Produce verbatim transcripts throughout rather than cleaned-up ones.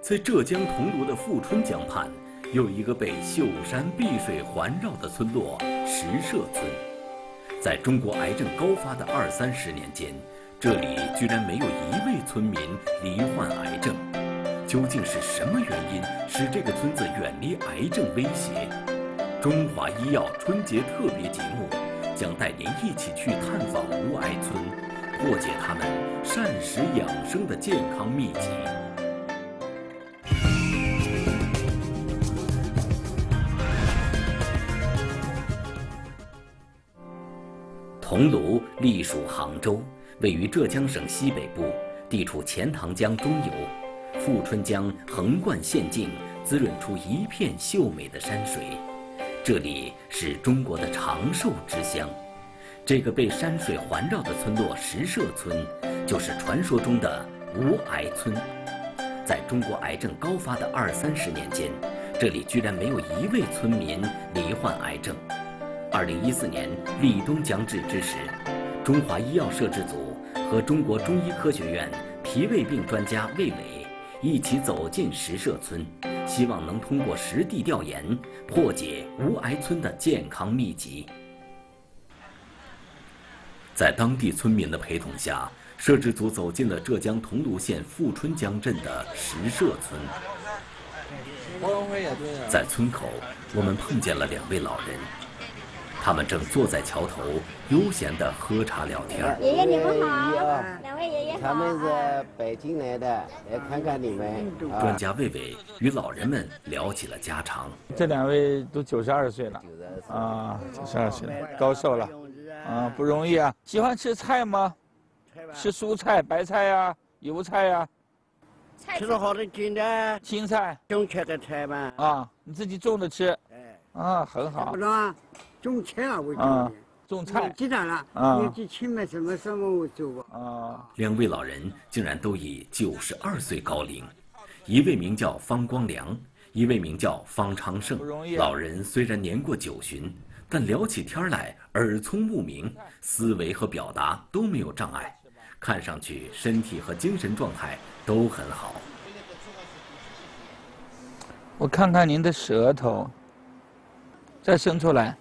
在浙江桐庐的富春江畔，有一个被秀山碧水环绕的村落——石社村。在中国癌症高发的二三十年间，这里居然没有一位村民罹患癌症。究竟是什么原因使这个村子远离癌症威胁？中华医药春节特别节目将带您一起去探访无癌村，破解他们膳食养生的健康秘籍。桐庐隶属杭州，位于浙江省西北部，地处钱塘江中游，富春江横贯县境，滋润出一片秀美的山水。这里是中国的长寿之乡。这个被山水环绕的村落石社村，就是传说中的无癌村。在中国癌症高发的二三十年间，这里居然没有一位村民罹患癌症。二零一四年立冬将至之时，中华医药摄制组和中国中医科学院脾胃病专家魏伟一起走进石社村，希望能通过实地调研破解无癌村的健康秘籍。在当地村民的陪同下，摄制组走进了浙江桐庐县富春江镇的石社村。在村口，我们碰见了两位老人。他们正坐在桥头，悠闲地喝茶聊天。 爷爷你们好，两位爷爷好。 他们是北京来的，来看看你们。 专家魏伟与老人们聊起了家常。 这两位都九十二岁了，啊，九十二岁了，高寿了，啊，不容易啊。喜欢吃菜吗？吃蔬菜，白菜呀、油菜呀。 吃了好多青的， 青菜。 种吃的菜嘛。 啊，你自己种着吃。啊，很好。 不知道。种菜啊，我啊，种菜。 记得了， 啊， 年纪轻嘛，什么什么我做过。 啊， 两位老人竟然都已九十二岁高龄，一位名叫方光良，一位名叫方昌盛。老人虽然年过九旬，但聊起天来耳聪目明，思维和表达都没有障碍，看上去身体和精神状态都很好。 我看看您的舌头，再伸出来。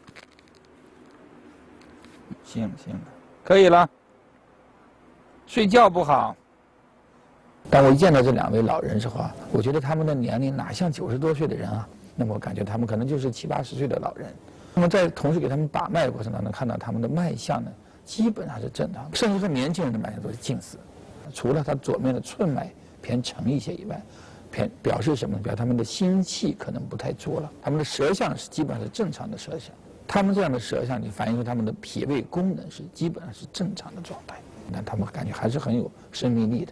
行行，可以了。睡觉不好。当我一见到这两位老人时候啊，我觉得他们的年龄哪像九十多岁的人啊？那么我感觉他们可能就是七八十岁的老人。那么在同时给他们把脉的过程当中，看到他们的脉象呢，基本上是正常的，甚至说年轻人的脉象都是近似。除了他左面的寸脉偏沉一些以外，偏表示什么？表示他们的心气可能不太足了。他们的舌象是基本上是正常的舌象。他们这样的舌象，你反映出他们的脾胃功能是基本上是正常的状态，那他们感觉还是很有生命力的。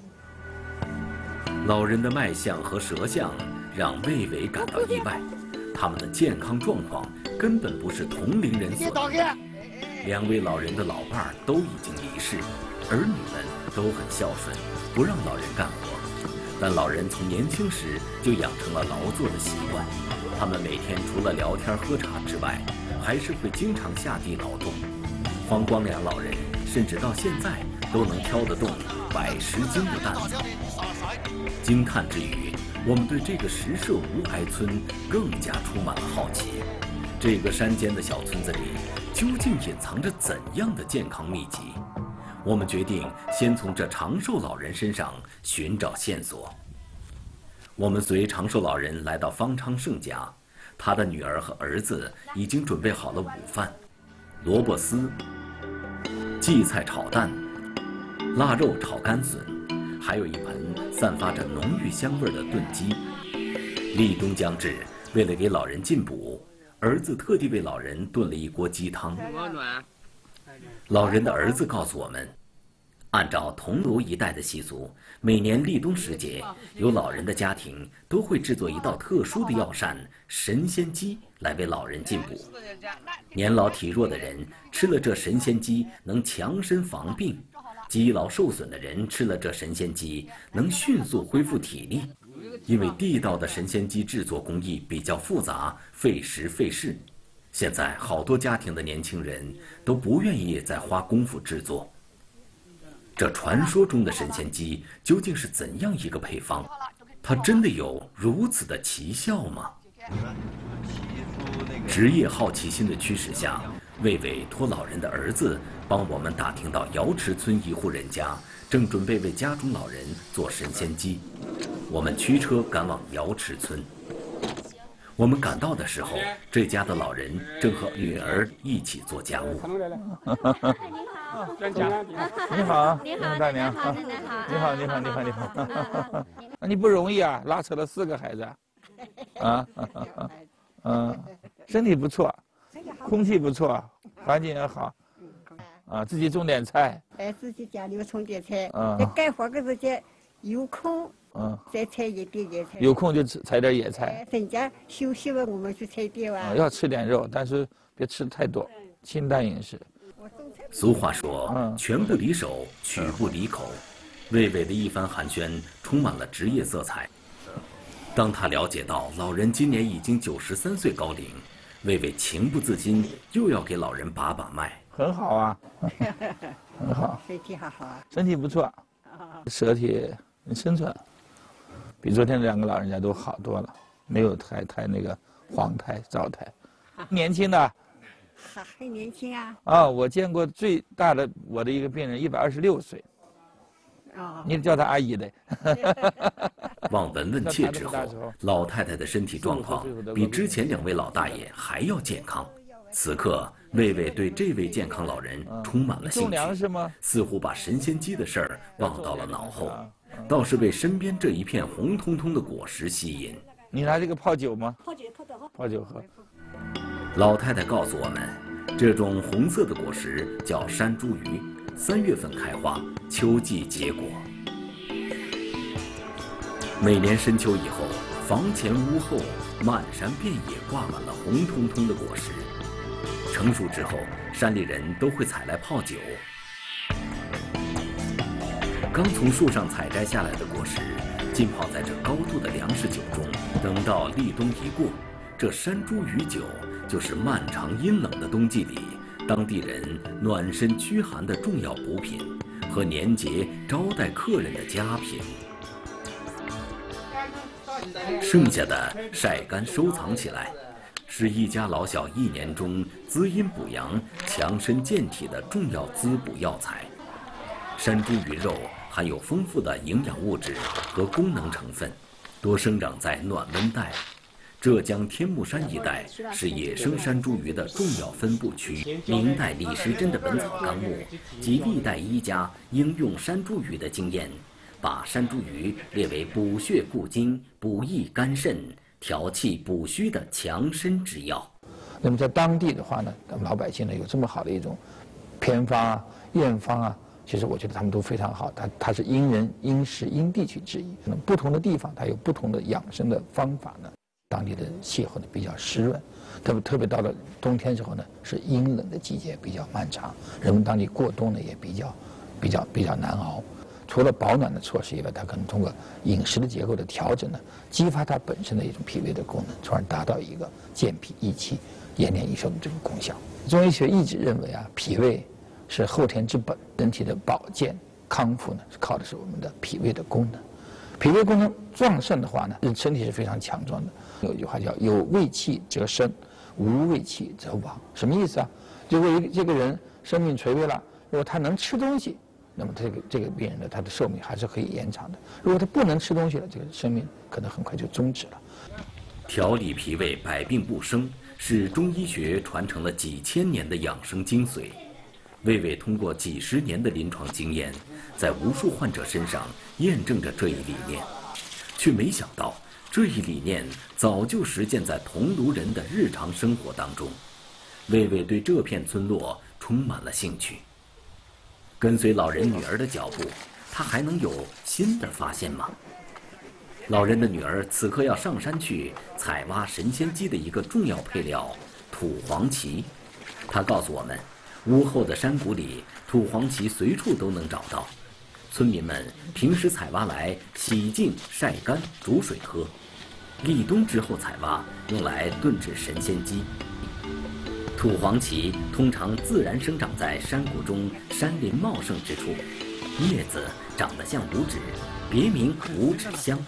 老人的脉象和舌象让魏伟感到意外，他们的健康状况根本不是同龄人所能。两位老人的老伴儿都已经离世，儿女们都很孝顺，不让老人干活，但老人从年轻时就养成了劳作的习惯。他们每天除了聊天喝茶之外，还是会经常下地劳动。方光良老人甚至到现在都能挑得动百十斤的担子。惊叹之余，我们对这个石社无癌村更加充满了好奇。这个山间的小村子里，究竟隐藏着怎样的健康秘籍？我们决定先从这长寿老人身上寻找线索。我们随长寿老人来到方昌盛家，他的女儿和儿子已经准备好了午饭：萝卜丝、荠菜炒蛋、腊肉炒干笋，还有一盆散发着浓郁香味的炖鸡。立冬将至，为了给老人进补，儿子特地为老人炖了一锅鸡汤。老人的儿子告诉我们，按照桐庐一带的习俗，每年立冬时节，有老人的家庭都会制作一道特殊的药膳神仙鸡来为老人进补。年老体弱的人吃了这神仙鸡能强身防病，肌劳受损的人吃了这神仙鸡能迅速恢复体力。因为地道的神仙鸡制作工艺比较复杂，费时费事，现在好多家庭的年轻人都不愿意再花功夫制作。这传说中的神仙鸡究竟是怎样一个配方？ 它真的有如此的奇效吗？职业好奇心的驱使下，魏伟托老人的儿子帮我们打听到瑶池村一户人家正准备为家中老人做神仙鸡。我们驱车赶往瑶池村。我们赶到的时候，这家的老人正和女儿一起做家务。 你好， 你好， 大娘，你好，你好，你好，你好。那你不容易啊，拉扯了四个孩子，啊，嗯，身体不错，空气不错，环境也好，啊，自己种点菜。 哎，自己家里有种点菜， 嗯， 干活的时间有空。 嗯， 再采一点野菜， 有空就采点野菜。 人家休息了，我们去采点哇。 要吃点肉，但是别吃太多，清淡饮食。 俗话说，拳不离手，曲不离口。魏伟的一番寒暄充满了职业色彩。当他了解到老人今年已经九十三岁高龄，魏伟情不自禁又要给老人把把脉。 很好啊，很好， 身体还好啊， 身体不错，舌体生存。 比昨天这两个老人家都好多了，没有太太那个黄苔、糟苔，年轻的， 还很年轻啊。 啊，我见过最大的我的一个病人一百二十六岁，哦，你叫她阿姨的。 望闻问切之后，老太太的身体状况比之前两位老大爷还要健康。此刻，魏魏对这位健康老人充满了兴趣，似乎把神仙鸡的事儿忘到了脑后。 倒是被身边这一片红彤彤的果实吸引。 你拿这个泡酒吗？ 泡酒泡的好。 泡酒喝。 老太太告诉我们，这种红色的果实叫山茱萸，三月份开花，秋季结果。每年深秋以后，房前屋后漫山遍野挂满了红彤彤的果实。成熟之后，山里人都会采来泡酒。 刚从树上采摘下来的果实，浸泡在这高度的粮食酒中，等到立冬一过，这山茱萸酒就是漫长阴冷的冬季里当地人暖身驱寒的重要补品和年节招待客人的佳品。剩下的晒干收藏起来，是一家老小一年中滋阴补阳、强身健体的重要滋补药材。山茱萸肉 含有丰富的营养物质和功能成分，多生长在暖温带。浙江天目山一带是野生山茱萸的重要分布区。明代李时珍的《本草纲目》及历代医家应用山茱萸的经验，把山茱萸列为补血固精、补益肝肾、调气补虚的强身之药。 那么在当地的话呢，咱们老百姓呢有这么好的一种偏方啊、验方啊。 其实我觉得他们都非常好，它它是因人因时因地去制宜，可能不同的地方它有不同的养生的方法呢。当地的气候呢比较湿润，特别特别到了冬天之后呢是阴冷的季节比较漫长，人们当地过冬呢也比较比较比较难熬。除了保暖的措施以外，它可能通过饮食的结构的调整呢，激发它本身的一种脾胃的功能，从而达到一个健脾益气、延年益寿的这个功效。中医学一直认为啊，脾胃 是后天之本，人体的保健康复呢，是靠的是我们的脾胃的功能。脾胃功能壮盛的话呢，人身体是非常强壮的。有一句话叫“有胃气则生，无胃气则亡”，什么意思啊？如果一这个人生命垂危了，如果他能吃东西，那么这个这个病人呢，他的寿命还是可以延长的。如果他不能吃东西了，这个生命可能很快就终止了。 调理脾胃，百病不生，是中医学传承了几千年的养生精髓。 魏魏通过几十年的临床经验，在无数患者身上验证着这一理念，却没想到这一理念早就实践在桐庐人的日常生活当中。魏魏对这片村落充满了兴趣。跟随老人女儿的脚步，他还能有新的发现吗？老人的女儿此刻要上山去采挖神仙鸡的一个重要配料——土黄芪。他告诉我们， 屋后的山谷里，土黄芪随处都能找到。村民们平时采挖来洗净、晒干、煮水喝，立冬之后采挖，用来炖制神仙鸡。土黄芪通常自然生长在山谷中山林茂盛之处，叶子长得像五指，别名五指香。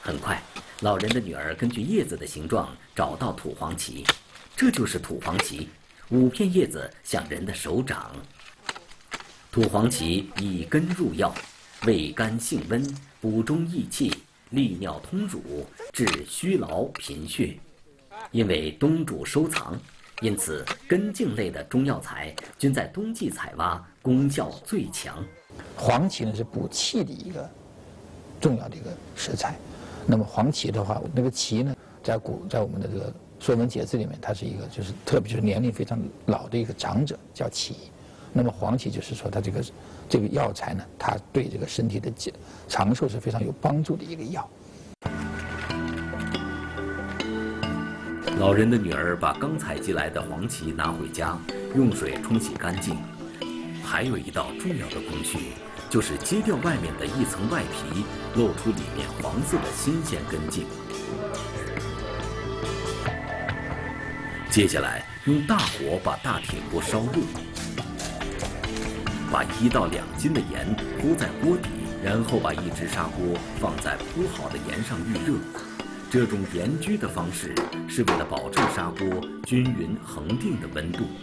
很快，老人的女儿根据叶子的形状找到土黄芪，这就是土黄芪，五片叶子像人的手掌。土黄芪以根入药，味甘性温，补中益气，利尿通乳，治虚劳贫血。因为冬煮收藏，因此根茎类的中药材均在冬季采挖，功效最强。 黄芪呢是补气的一个重要的一个食材。那么黄芪的话，那个芪呢，在古在我们的这个《说文解字》里面，它是一个就是特别就是年龄非常老的一个长者叫芪。那么黄芪就是说它这个这个药材呢，它对这个身体的长寿是非常有帮助的一个药。 老人的女儿把刚采集来的黄芪拿回家，用水冲洗干净。还有一道重要的工序，就是揭掉外面的一层外皮，露出里面黄色的新鲜根茎。接下来用大火把大铁锅烧热，把一到两斤的盐铺在锅底，然后把一只砂锅放在铺好的盐上预热。这种盐焗的方式是为了保证砂锅均匀恒定的温度。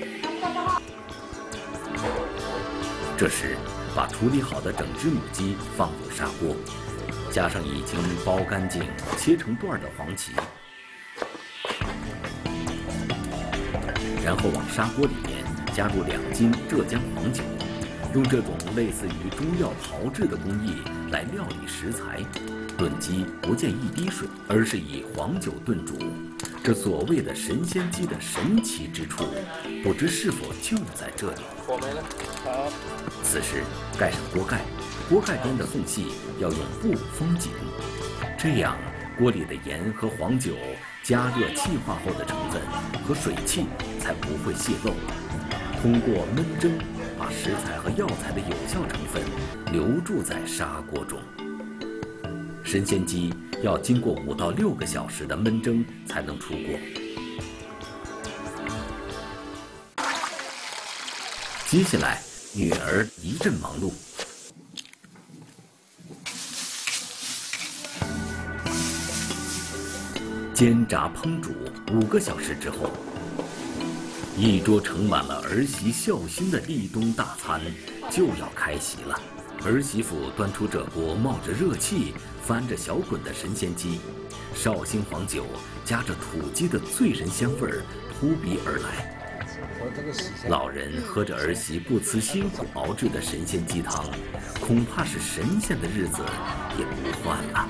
这时，把处理好的整只母鸡放入砂锅，加上已经剥干净、切成段的黄芪，然后往砂锅里面加入两斤浙江黄酒，用这种类似于中药炮制的工艺来料理食材。炖鸡不见一滴水，而是以黄酒炖煮。这所谓的神仙鸡的神奇之处，不知是否就在这里。 火没了，好。 此时盖上锅盖，锅盖边的缝隙要用布封紧，这样锅里的盐和黄酒加热气化后的成分和水汽才不会泄漏。通过焖蒸，把食材和药材的有效成分留住在砂锅中。神仙鸡要经过五到六个小时的焖蒸才能出锅。接下来，女儿一阵忙碌。煎炸烹煮五个小时之后，一桌盛满了儿媳孝心的立冬大餐就要开席了。儿媳妇端出这锅冒着热气、翻着小滚的神仙鸡，绍兴黄酒夹着土鸡的醉人香味儿扑鼻而来。老人喝着儿媳不辞辛苦熬制的神仙鸡汤，恐怕是神仙的日子也不换了。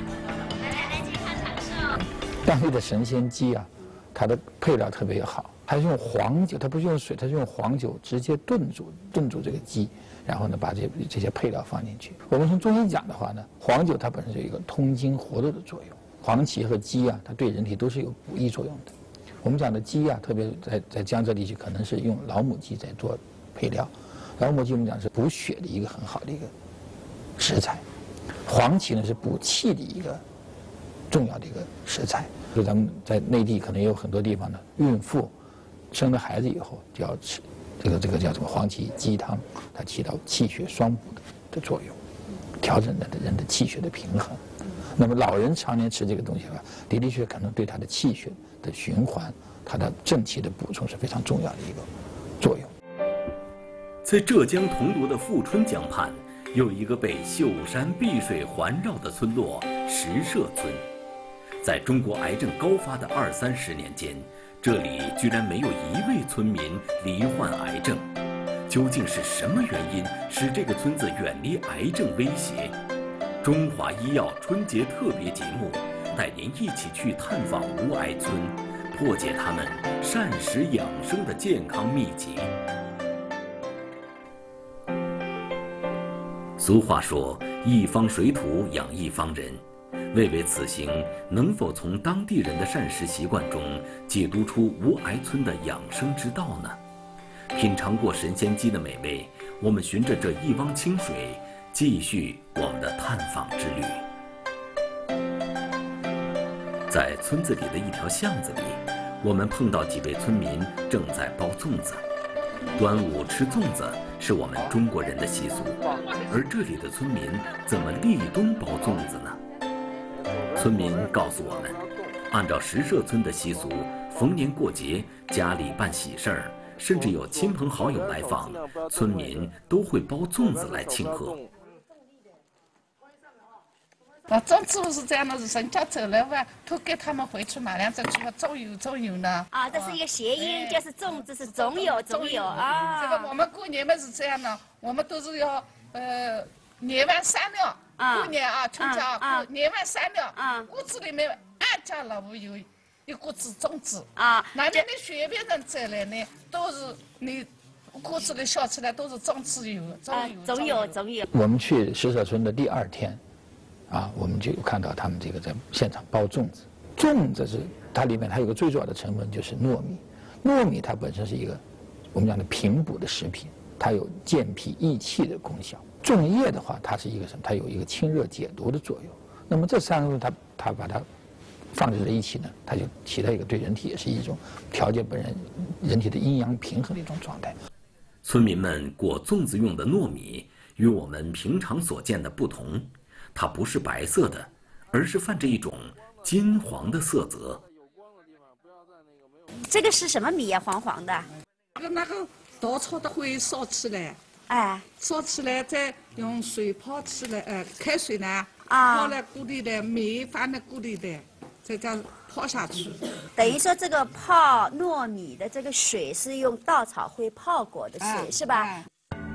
当地的神仙鸡啊，它的配料特别好，它是用黄酒，它不是用水，它是用黄酒直接炖煮炖煮这个鸡。然后呢，把这这些配料放进去。我们从中医讲的话呢，黄酒它本身有一个通经活络的作用，黄芪和鸡啊，它对人体都是有补益作用的。我们讲的鸡啊，特别在在江浙地区，可能是用老母鸡在做配料。老母鸡我们讲是补血的一个很好的一个食材，黄芪呢是补气的一个重要的一个食材。所以咱们在内地可能也有很多地方呢，孕妇生了孩子以后就要吃。这个这个叫什么黄芪鸡汤，它起到气血双补的的作用，调整人的人的气血的平衡。那么老人常年吃这个东西的话，的的确确可能对他的气血的循环、他的正气的补充是非常重要的一个作用。 在浙江桐庐的富春江畔，有一个被秀山碧水环绕的村落——石社村。在中国癌症高发的二三十年间，这里居然没有一位村民罹患癌症，究竟是什么原因使这个村子远离癌症威胁？中华医药春节特别节目带您一起去探访无癌村，破解他们膳食养生的健康秘籍。俗话说，一方水土养一方人。魏巍此行能否从当地人的膳食习惯中解读出无癌村的养生之道呢？品尝过神仙鸡的美味，我们循着这一汪清水，继续我们的探访之旅。在村子里的一条巷子里，我们碰到几位村民正在包粽子。端午吃粽子是我们中国人的习俗，而这里的村民怎么立冬包粽子呢？ 村民告诉我们，按照石社村的习俗，逢年过节，家里办喜事儿，甚至有亲朋好友来访，村民都会包粽子来庆贺。 那粽子不是这样的，是人家走了吧，托给他们回去马上再去吧，总有总有呢。 啊，这是一个谐音，就是粽子是总有总有啊。 这个我们过年嘛是这样的，我们都是要呃年完三了，过年啊，春节啊，过年完三了，屋子里面俺家老屋有一锅子粽子啊，那你的学别人再来呢，都是你锅子里烧起来都是粽子油，总有总有总有。 我们去石社村的第二天。啊，我们就看到他们这个在现场包粽子。粽子是它里面还有个最主要的成分就是糯米，糯米它本身是一个我们讲的平补的食品，它有健脾益气的功效。粽叶的话，它是一个什么？它有一个清热解毒的作用。那么这三个东西它它把它放置在一起呢，它就起到一个对人体也是一种调节本人人体的阴阳平衡的一种状态。 村民们裹粽子用的糯米与我们平常所见的不同。它不是白色的，而是泛着一种金黄的色泽。 这个是什么米呀？黄黄的。 那个稻草的灰烧起来， 哎， 烧起来再用水泡起来，呃，开水呢，啊，泡在锅里的，米放在锅里的，再这样泡下去。 等于说这个泡糯米的这个水是用稻草灰泡过的水，哎、是吧？哎、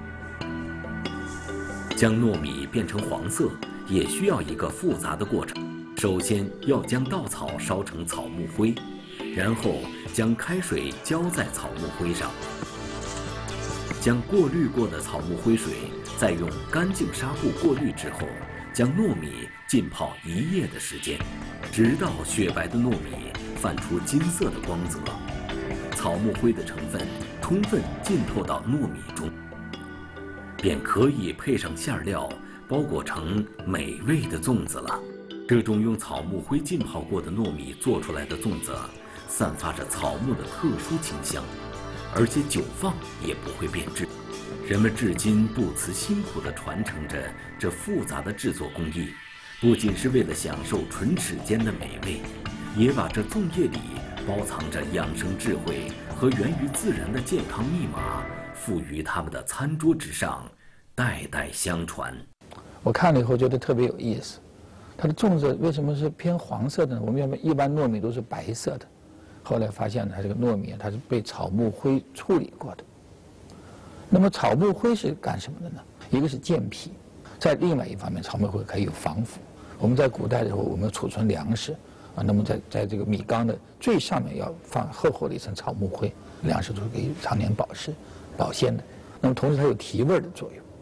将糯米变成黄色。也需要一个复杂的过程，首先要将稻草烧成草木灰，然后将开水浇在草木灰上，将过滤过的草木灰水再用干净纱布过滤之后，将糯米浸泡一夜的时间，直到雪白的糯米泛出金色的光泽，草木灰的成分充分浸透到糯米中，便可以配上馅料。包裹成美味的粽子了。这种用草木灰浸泡过的糯米做出来的粽子，散发着草木的特殊清香，而且久放也不会变质。人们至今不辞辛苦地传承着这复杂的制作工艺，不仅是为了享受唇齿间的美味，也把这粽叶里包藏着养生智慧和源于自然的健康密码赋予他们的餐桌之上，代代相传。 我看了以后觉得特别有意思，它的粽子为什么是偏黄色的呢？我们一般糯米都是白色的，后来发现呢，它这个糯米它是被草木灰处理过的。那么草木灰是干什么的呢？一个是健脾，在另外一方面，草木灰可以有防腐。我们在古代的时候，我们储存粮食啊，那么在在这个米缸的最上面要放厚厚的一层草木灰，粮食都是可以常年保湿、保鲜的。那么同时它有提味的作用。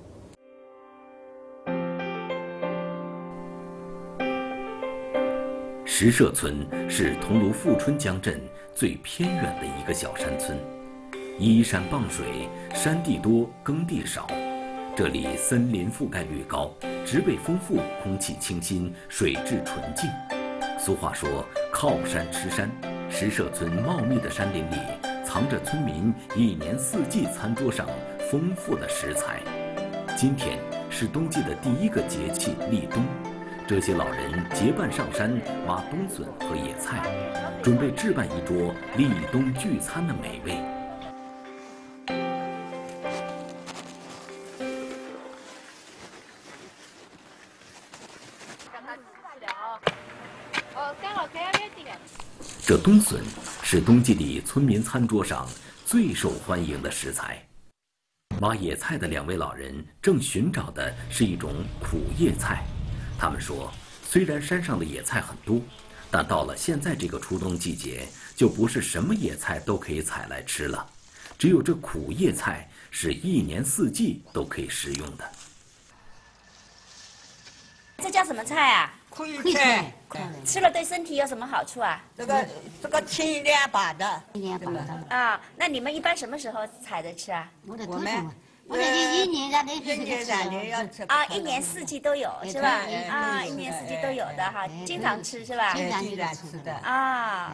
石社村是桐庐富春江镇最偏远的一个小山村，依山傍水，山地多，耕地少。这里森林覆盖率高，植被丰富，空气清新，水质纯净。俗话说靠山吃山，石社村茂密的山林里藏着村民一年四季餐桌上丰富的食材。今天是冬季的第一个节气立冬，这些老人结伴上山挖冬笋和野菜，准备置办一桌立冬聚餐的美味。这冬笋是冬季里村民餐桌上最受欢迎的食材。挖野菜的两位老人正寻找的是一种苦叶菜。他们说，虽然山上的野菜很多，但到了现在这个初冬季节，就不是什么野菜都可以采来吃了，只有这苦叶菜是一年四季都可以食用的。 这叫什么菜啊？ 苦叶菜。 吃了对身体有什么好处啊？ 这个这个清凉拔的。 清凉拔的。啊，那你们一般什么时候采着吃啊？ 我们。 我们一一年三年一年三年要吃啊，一年四季都有是吧？啊，一年四季都有的哈，经常吃是吧？ 经常经常吃的啊。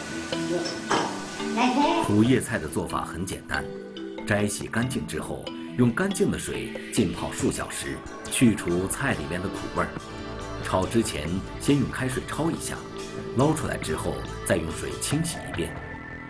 苦叶菜的做法很简单，摘洗干净之后， 用干净的水浸泡数小时，去除菜里面的苦味儿。炒之前先用开水焯一下，捞出来之后再用水清洗一遍。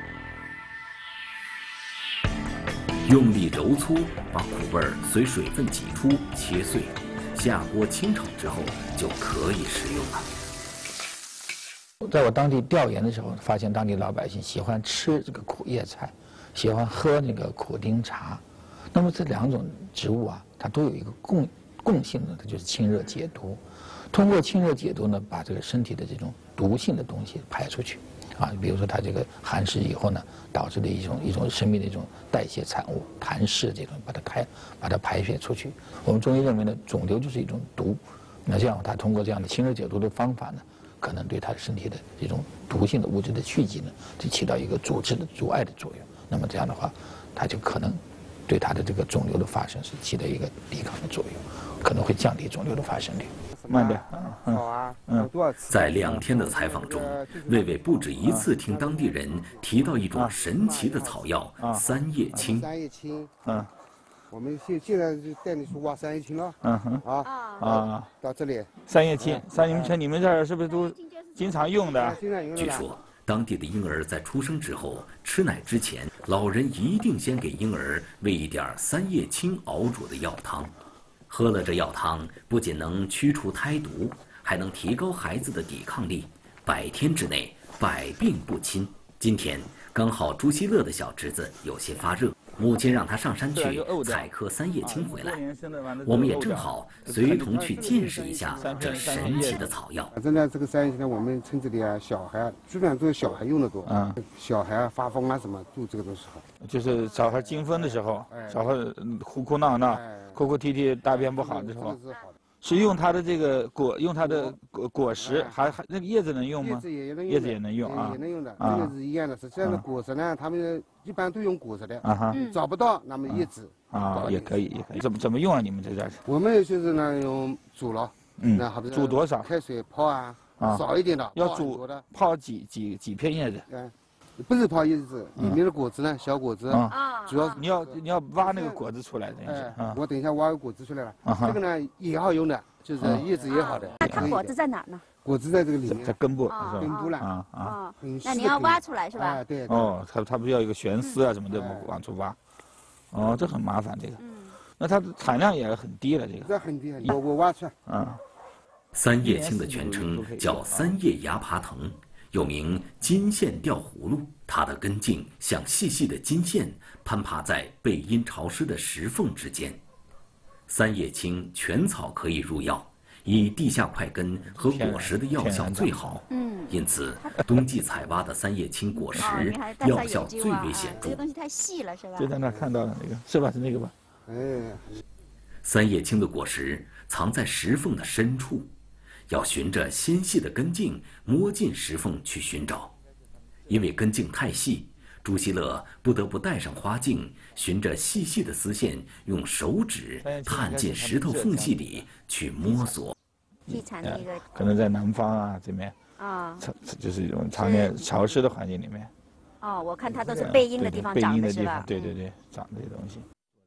用力揉搓，把苦味儿随水分挤出，切碎，下锅清炒之后就可以食用了。 在我当地调研的时候，发现当地老百姓喜欢吃这个苦叶菜，喜欢喝那个苦丁茶。那么这两种植物啊，它都有一个共共性的，它就是清热解毒。通过清热解毒呢，把这个身体的这种毒性的东西排出去。啊，比如说它这个寒湿以后呢，导致的一种一种生命的一种代谢产物痰湿这种，把它排把它排泄出去。我们中医认为呢，肿瘤就是一种毒，那这样它通过这样的清热解毒的方法呢，可能对它身体的这种毒性的物质的蓄积呢，就起到一个阻滞的阻碍的作用。那么这样的话，它就可能对它的这个肿瘤的发生是起到一个抵抗的作用，可能会降低肿瘤的发生率。慢点， 嗯，好啊，嗯，多少次？ 在两天的采访中，魏魏不止一次听当地人提到一种神奇的草药——三叶青。 三叶青，嗯，我们现现在就带你去挖三叶青了。嗯哼，啊啊，到这里。 三叶青，三叶青，你们这儿是不是都经常用的？ 据说，当地的婴儿在出生之后吃奶之前，老人一定先给婴儿喂一点三叶青熬煮的药汤。喝了这药汤，不仅能驱除胎毒，还能提高孩子的抵抗力，百天之内百病不侵。今天刚好朱希乐的小侄子有些发热，母亲让他上山去采颗三叶青回来，我们也正好随同去见识一下这神奇的草药。 反正呢，这个三叶青呢，我们村子里啊，小孩基本上都是小孩用的多。嗯，小孩啊发疯啊什么，就这个东西好。 就是小孩惊风的时候，小孩哭哭闹闹、哭哭啼啼、大便不好的时候，是用它的这个果，用它的果果实，还还那个叶子能用吗？ 叶子也能用， 叶子也能用啊， 也能用的，这个是一样的。实际上的果实呢，他们一般都用果实的，啊哈，找不到那么叶子啊也可以，也可以。怎么怎么用啊？你们这边？ 我们就是呢用煮了，嗯，那好比煮多少？ 开水泡啊，少一点的， 要煮的，泡几几几片叶子？ 嗯。不是泡叶子，里面的果子呢，小果子啊，主要你要你要挖那个果子出来的。 哎，我等一下挖个果子出来了。这个呢也好用的，就是叶子也好的。 那它果子在哪呢？ 果子在这个里面， 在根部， 根部了。 啊啊，那你要挖出来是吧？ 啊对。 哦，它它不是要一个悬丝啊什么的往出挖？哦，这很麻烦这个。嗯。那它的产量也很低了这个。 这很低，我我挖出来。 嗯。 三叶青的全称叫三叶芽爬藤。又名金线吊葫芦，它的根茎像细细的金线，攀爬在背阴潮湿的石缝之间。三叶青全草可以入药，以地下块根和果实的药效最好。嗯，因此冬季采挖的三叶青果实药效最为显著。 这个东西太细了，是吧？ 就在那看到的那个，是吧？是那个吧？ 哎， 三叶青的果实藏在石缝的深处。要循着纤细的根茎摸进石缝去寻找，因为根茎太细，朱希乐不得不戴上花镜，循着细细的丝线，用手指探进石头缝隙里去摸索。 地产的一个， 可能在南方啊这边啊，就是一种常年潮湿的环境里面。 哦，我看它都是背阴的地方长的是吧？ 对对对，长这些东西。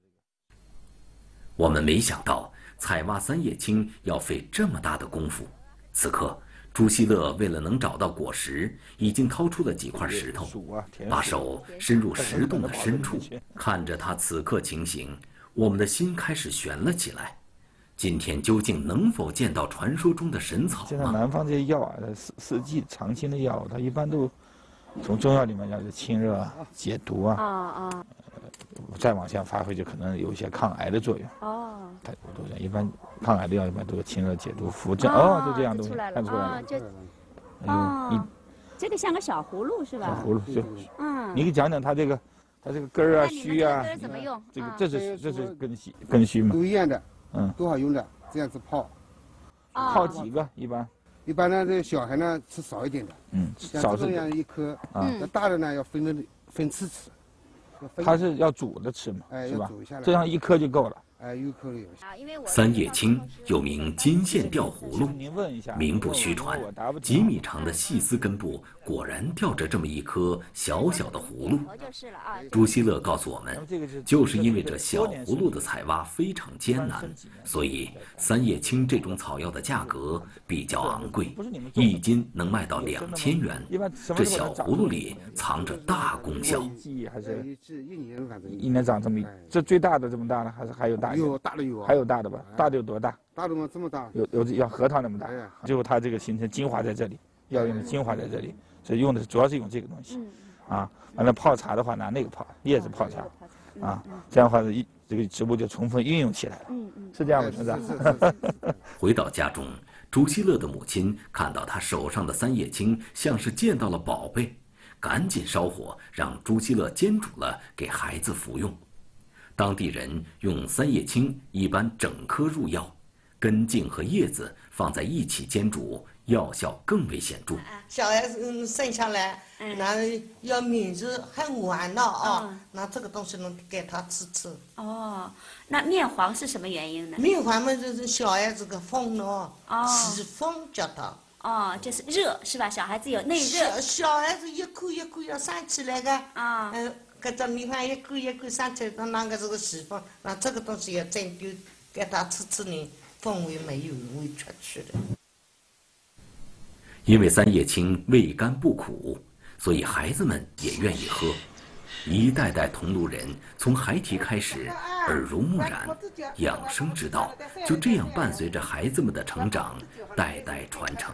我们没想到。采挖三叶青要费这么大的功夫。此刻，朱希乐为了能找到果实，已经掏出了几块石头，把手伸入石洞的深处。看着他此刻情形，我们的心开始悬了起来。今天究竟能否见到传说中的神草吗？ 现在南方这些药啊，四四季常青的药，它一般都从中药里面讲是清热、解毒啊。啊啊。再往下发挥，就可能有一些抗癌的作用。哦，它都是一般抗癌的药一般都是清热解毒、扶正。哦，就这样东西看出来了。 就，哦，这个像个小葫芦是吧？ 小葫芦就，嗯，你给讲讲它这个，它这个根儿啊、须啊， 怎么用？ 这个这是这是根须根须嘛？ 都一样的，嗯，都好用的，这样子泡。 泡几个一般？ 一般呢，这个小孩呢吃少一点的，嗯，少这样一颗啊，那大的呢要分着分次吃。 它是要煮着吃嘛， 哎， 是吧？ 煮下来， 这样一颗就够了。 哎，有考虑。 三叶青又名金线吊葫芦，名不虚传，几米长的细丝根部果然吊着这么一颗小小的葫芦。朱希勒告诉我们，就是因为这小葫芦的采挖非常艰难，所以三叶青这种草药的价格比较昂贵，一斤能卖到两千元。这小葫芦里藏着大功效。 一年长这么一，这最大的这么大了，还是还有大？ 有大的有啊， 还有大的吧？大的有多大？ 大的吗？这么大？ 有有要核桃那么大。最后它这个形成精华在这里，药用的精华在这里，所以用的主要是用这个东西。啊，完了泡茶的话拿那个泡，叶子泡茶，啊，这样的话一这个植物就充分运用起来了。嗯嗯，是这样吗，村长？ 回到家中，朱希勒的母亲看到他手上的三叶青，像是见到了宝贝，赶紧烧火让朱希勒煎煮了给孩子服用。当地人用三叶青一般整颗入药，根茎和叶子放在一起煎煮，药效更为显著。 小孩子生下来，那要面子很晚了啊，那这个东西能给他吃吃。 哦，那面黄是什么原因呢？ 面黄嘛，就是小孩子个风咯，起风叫他。 哦，就是热是吧？小孩子有内热。 小小孩子一口一口要上起来的。啊。嗯。搿只米饭一口一口上去，它那个是个西风，那这个东西要针灸给它吃吃呢，风味没有会出去的。 因为三叶青味甘不苦，所以孩子们也愿意喝。一代代桐庐人从孩提开始耳濡目染，养生之道就这样伴随着孩子们的成长，代代传承。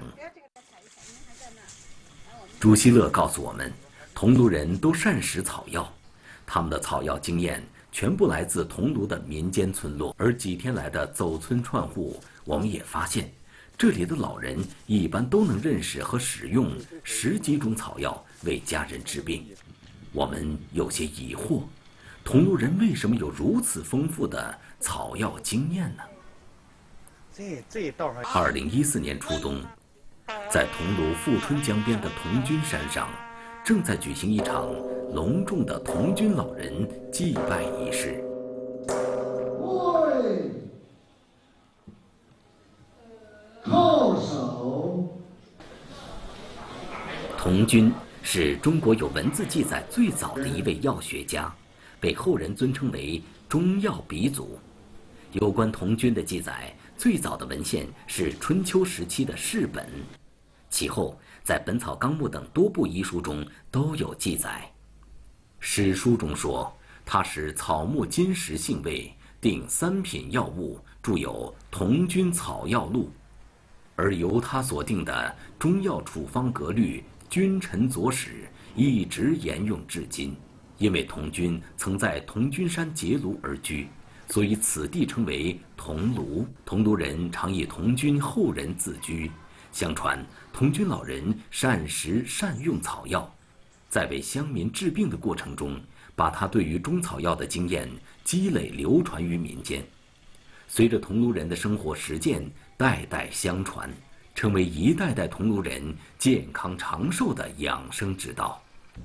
朱希勒告诉我们，桐庐人都善食草药，他们的草药经验全部来自桐庐的民间村落。而几天来的走村串户，我们也发现，这里的老人一般都能认识和使用十几种草药为家人治病。我们有些疑惑，桐庐人为什么有如此丰富的草药经验呢？ 这这道上。 二零一四年初冬，在桐庐富春江边的桐君山上，正在举行一场隆重的桐君老人祭拜仪式。 喂，叩首。 桐君是中国有文字记载最早的一位药学家，被后人尊称为中药鼻祖。有关桐君的记载，最早的文献是春秋时期的释本，其后在《本草纲目》等多部医书中都有记载。史书中说，他使草木金石性味，定三品药物，著有《桐君草药录》，而由他所定的中药处方格律《君臣佐使》一直沿用至今。因为桐君曾在桐君山结庐而居，所以此地称为桐庐。桐庐人常以桐君后人自居。相传桐君老人善食善用草药，在为乡民治病的过程中，把他对于中草药的经验积累流传于民间。随着桐庐人的生活实践代代相传，成为一代代桐庐人健康长寿的养生之道。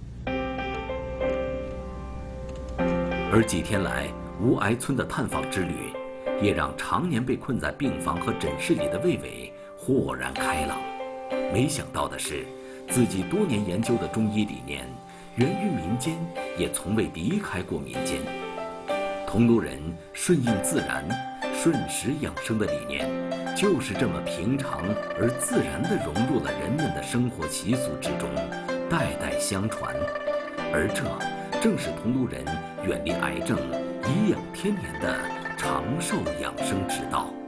而几天来吴崖村的探访之旅，也让常年被困在病房和诊室里的魏伟豁然开朗。没想到的是，自己多年研究的中医理念源于民间，也从未离开过民间。桐庐人顺应自然、顺时养生的理念，就是这么平常而自然地融入了人们的生活习俗之中，代代相传。而这正是桐庐人远离癌症、颐养天年的长寿养生之道。